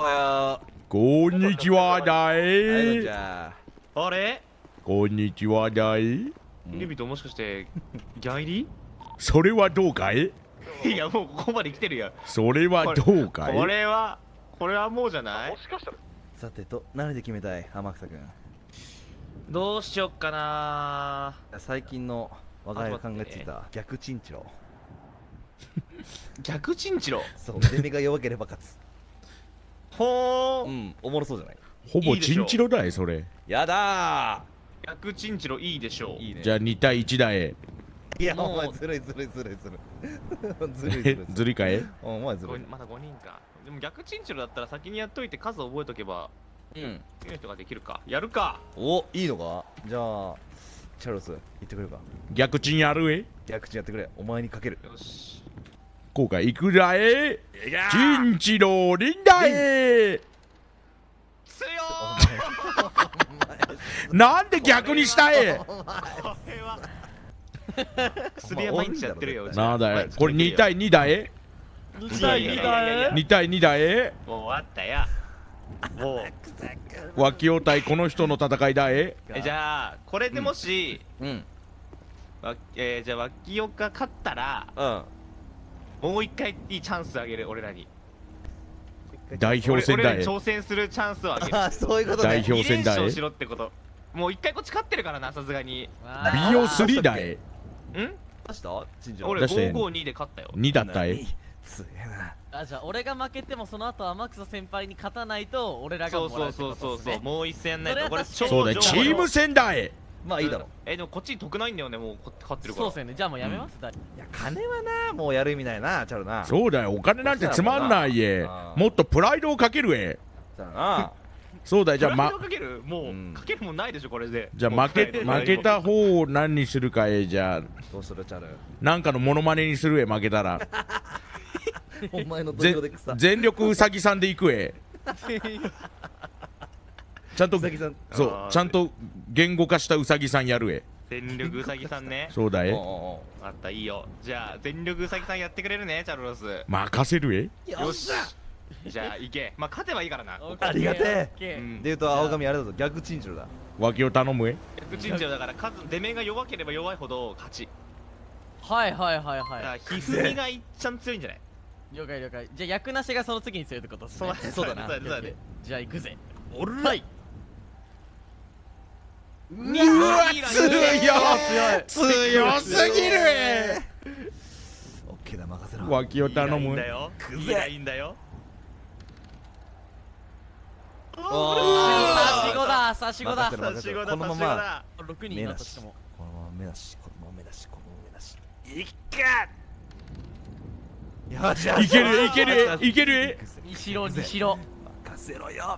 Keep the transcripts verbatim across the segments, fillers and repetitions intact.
はこんにちはだい。 い。 じゃあれこんにちはだい。 レビともしかしてギャン入それはどうかい？ りいやもうここまで来てるやん。 それはどうかい？ これはこれはもうじゃない？ あ、さてと、何で決めたい、天草くん。 どうしよっかな。 最近の我が家が考えついた逆チンチロ。 逆チンチロ。 そう、出目が弱ければ勝つ。 ほー。 うん、おもろそうじゃない？ ほぼチンチロだい、それ。 やだ逆チンチロいいでしょう。 ー。いいね。 じゃあに対いちだい。 いや、 もうお前ずるいずるいずるいずるい。ずるいずるいえ、ずるいかい？ お前ずるい。 まだごにんか。でも逆チンチロだったら先にやっといて数覚えとけばうん。 次の人ができるか。やるか。 お、いいのか？じゃあ、チャロス、言ってくれるか？ 逆チンやるえ？ 逆チンやってくれ。お前にかける。 よし。 こうかいくだえ？チンチロリンだえ。 強なんで逆にしたえ？ ー。これは薬は毎日やってるよ。うちなんだ毎日いこれに対にだえ？ に対にだえ。 に対にだえ？ もう終わったや。もう脇尾対この人の戦いだえ？ えじゃあこれでもし、 うん。 わえー、じゃあ脇尾が勝ったらうん。 もう一回いいチャンスあげる俺らに。 代表戦だえ俺らに。挑戦するチャンスをあげる。 あ、そういうこと代ね。 表戦だえに連勝しろってこと。もう一回こっち勝ってるからな、さすがに。 美容スリーだえ。 ん出したチンチロ。 俺出してごごにで勝ったよ。 にだったえ。 すげえな。 あ、じゃあ俺が負けてもその後天草先輩に勝たないと俺らがそうもらそううそうそうそう、 ってことですね。 もう一戦やんないと。これそれは確かにそうだよ、チーム戦だえ。 まあいいだろ。 えでもこっちに得ないんだよね、もうこ勝ってるから。 そうっすよね。じゃあもうやめます。だいいや、金はな、もうやる意味ないな、チャロな。 そうだよ、お金なんてつまんないえあ。ーもっとプライドをかけるえ。 だな。 そうだよ、じゃあ、まプライド、かけるもう、 うんかけるもんないでしょこれで。 じゃあ負けもう負けた方を何にするかえ。じゃあどうするチャロ。 なんかのモノマネにするえ。負けたらお前の土ぜ俵で草。 全力うさぎさんでいくえ。ちゃんとうさぎさん。 そうあーちゃんと言語化したうさぎさんやるえ。 全力うさぎさんね。 そうだえ。 おうおうおあった、いいよ。じゃあ全力うさぎさんやってくれるね、チャルロス。 任せるえ。 よし。じゃあ行け。まあ勝てばいいからな。 オッケーありがてえオッケーうんう。で言うと青髪あれだぞ、逆チンチロだ。 脇を頼むえ。 逆チンチロだから数出目が弱ければ弱いほど勝ち。 はいはいはいだからはひふみがいっちゃん強いんじゃない？ い。了解了解。じゃあ役なしがその次に強いってことですね。 そうだなそうだそうだね。 じゃあ行くぜ。 おるはい。 うわいいな強いよ。 強い。 強すぎるえ。 オッケーだ、任せろ。 脇を頼むいいんだよ。 くぜいいラインだよ。 お差し子だ差し子だ任せろ差し子だ、 このまま差し子だ。 ろくにんになったしかも。 このまま目なし、このまま目なし、このまま目なし。 いっか。 よしよしいけるえいけるえいけるえ。 西ろ西ろ。 任せろよ。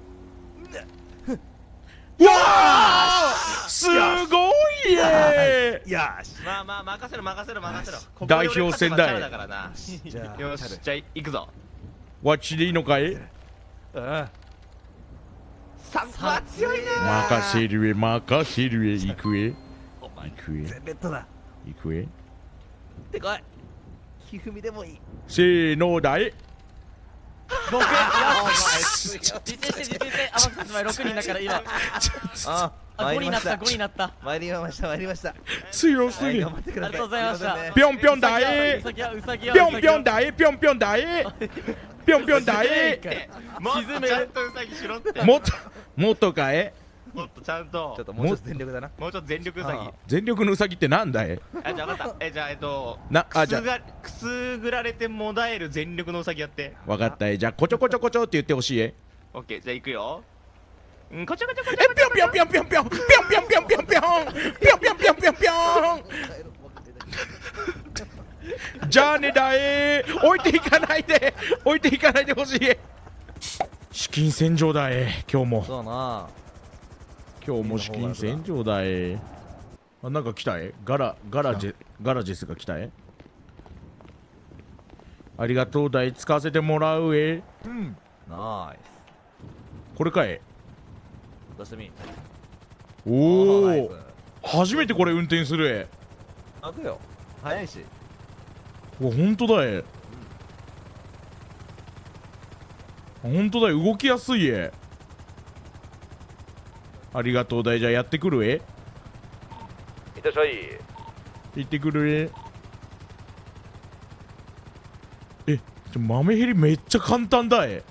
うわーすごいえ。 よし。 まあまあ任せろ任せろ任せろ。ここで代表戦だよ俺勝てばチャラだからな。 じゃあ、 よし、じゃあ行くぞ。 わっちでいいのかい。 あサンプは強いな。 任せるえ任せるえ。いくえお前いくえ全ベッドだ。 いくえ。 ってこい。ひふみでもいい。 せーのだえ。 僕。よし。実践して実践して。天草先輩ろくにんだから今。 ああごになったごにになった。 参りました参りました。はい、 強すぎる頑。張ってください。 ありがとうございましたすませんねぴょんぴょんだえう。さぎはうさぎは。 ぴょんぴょんだえぴょんぴょんだえぴょんぴょんだえ。 もっと沈めるちゃんとウサギしろって。 もっともっとかえ。 もっとちゃんとちょっともうちょっと全力だな。 もうちょっと全力ウサギ。 全力のうさぎってなんだい。 あ、じゃあ分かった。え、じゃあえっとなあじゃあくすがくすぐられてもだえる全力のウサギやって。 わかったえ。じゃあこちょこちょこちょって言ってほしいえ。 オッケー、じゃあ行くよ。うん、こちょこちょこちょえぴょんぴょんぴょんぴょんぴょんぴょんぴょんぴょんぴょんぴょんぴょんぴょんぴょんぴょんぴょんぴょん。じゃあねだえ。置いていかないで置いていかないでほしいえ。資金洗浄だえ。今日もそうだな。 今日も資金洗浄だえ。あ、なんか来たえ。ガラガラジェガラジェスが来たえ。ありがとうだい。使わせてもらうえ。 ナイこれかえ。 ス。出してみ。 おナイスお初めてこれ運転するえ。 開くよ。早いし。 うわほんとだえ。 本当だよ、動きやすいえ。ありがとうだい。じゃあやってくるえ。 いってらっしゃい。 行ってくるえ。え、ちょ豆ヘリめっちゃ簡単だえ。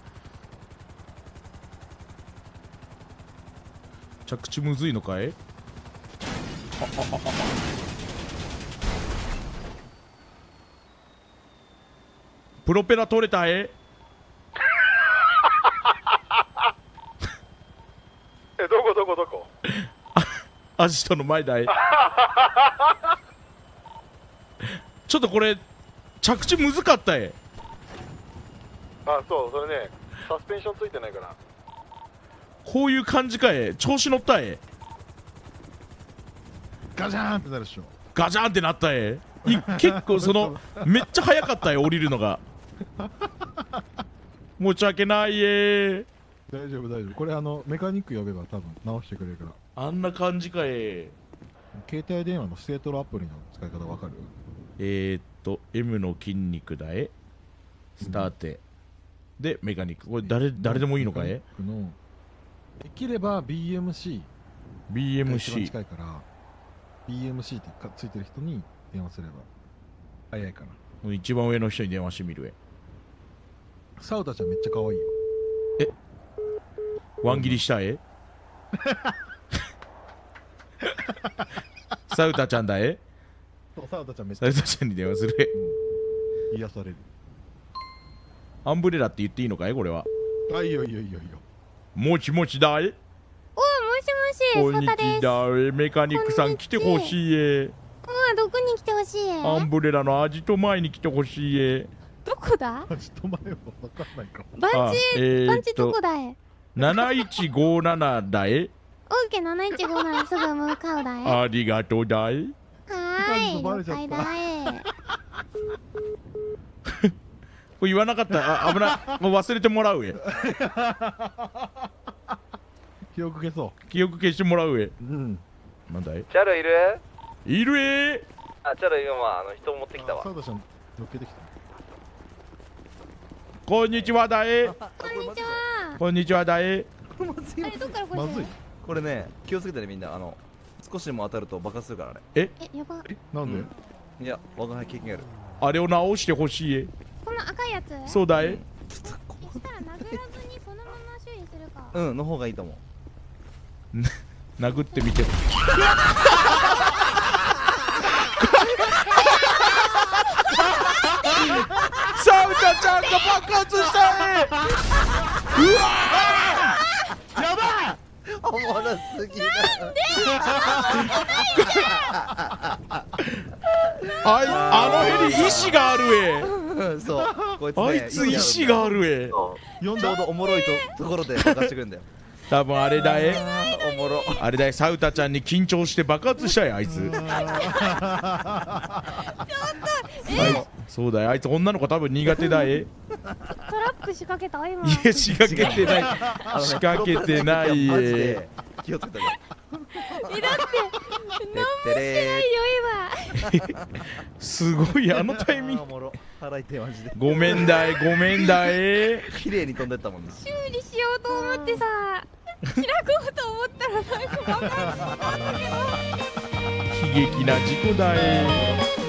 着地むずいのかい。ああああプロペラ取れたえ。 え、どこどこどこ。 アジトの前だえ。ちょっとこれ着地むずかったえ。 あ、そう、それね、サスペンションついてないから。 こういう感じかえ。調子乗ったえ。 ガジャーンってなるでしょ。 ガジャンってなったえ。い結構そのめっちゃ早かったえ、降りるのが。申し訳ないえ。 大丈夫大丈夫。これあのメカニック呼べば多分直してくれるから。 あんな感じかえ。 携帯電話のステートロアプリの使い方わかる？ えー、っと M の筋肉だえ。スターテ、うん、でメカニック。これ誰誰でもいいのかえ。 のできれば ビーエムシービーエムシーが一番近いから ビーエムシー ってかついてる人に電話すれば早いかな。 一番上の人に電話してみるえ。 サウタちゃんめっちゃ可愛いよ。 え、ワン切りしたえ。サウタちゃんだえ。 そうサウタちゃんめっちサゃウタちゃんに電話するえ。 うん、癒される。 アンブレラって言っていいのかいこれは。 あ、いいよいいよいいよいいよ。 もちもちだい。 お、もしもし、 こんにサタです。 ちだえ。メカニックさん来てほしいえ。 うん、どこに来てほしい？ アンブレラのアジト前に来てほしいえ。 どこだ？ ちょっと前はわかんないかも。 バンあチ、 えーっとバンチどこだい？ なないちごななだえ。 オーケーなないちごならすぐ向かうだい。はありがとうだい。 ーい、 バレちゃった了解だい。 これ言わなかったらあ危ない。もう忘れてもらうえ。 記憶消そ記憶消してもらうえ。 う。うん。 なんだい。 チャルいる？ いるえ。 あ、チャル今あの人持ってきたわサ。ウタちゃん乗っけてきた。 こんにちはだえ。 こんにちは。 こんにちはだえ。 あれ、どっからこれ？ まずい。 これね、気をつけてねみんな。あの少しでも当たると爆発するからあれ。 え、 え、やば。 なんで？ うんいや、我が輩経験ある。 あれを直してほしいえ。 この赤いやつ？ そうだえ。 うんちょっとこそしたら殴らずにそのまま修理するか。 うんの方がいいと思う。 殴ってみて。サウタちゃんが爆発したえ。 おもろすぎる。 あいあのヘリ意志があるえ。 うんそう。こいつねあいつ意志があるえ。 そうちょうどおもろいとところで爆発してくるんだよ。 多分あれだえ。 おもろ。 あれだえ。サウタちゃんに緊張して爆発したいあいつ。あいそうだよ。あいつ女の子多分苦手だえ。 トラップ仕掛けた今。 いや仕掛けてない。 あのね仕掛けてないマジえ。 で気をつけてね。 え、だっててってれないよ今。 すごいあのタイミング。 おもろ。払いてマジで。 ごめんだいごめんだえ。 綺麗に飛んでったもんね。 修理しようと思ってさ、開こうと思ったらなんか爆発したんだけど。 悲劇な事故だえ。